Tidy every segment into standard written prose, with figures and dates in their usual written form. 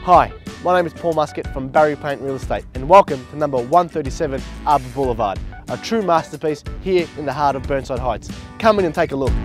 Hi, my name is Paul Muscat from Barry Paint Real Estate and welcome to number 137 Arbor Boulevard, a true masterpiece here in the heart of Burnside Heights. Come in and take a look.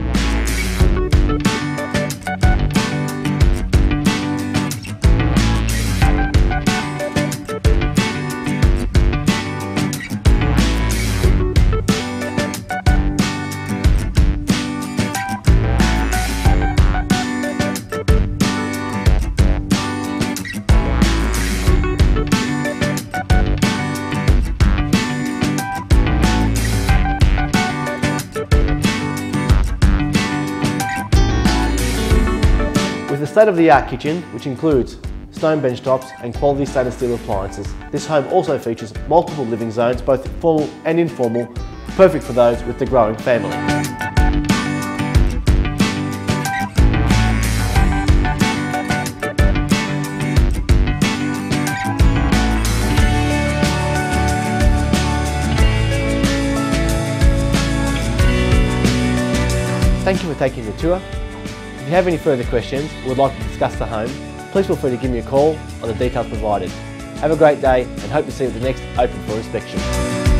With a state-of-the-art kitchen, which includes stone bench tops and quality stainless steel appliances, this home also features multiple living zones, both formal and informal, perfect for those with the growing family. Thank you for taking the tour. If you have any further questions or would like to discuss the home, please feel free to give me a call on the details provided. Have a great day and hope to see you at the next Open for Inspection.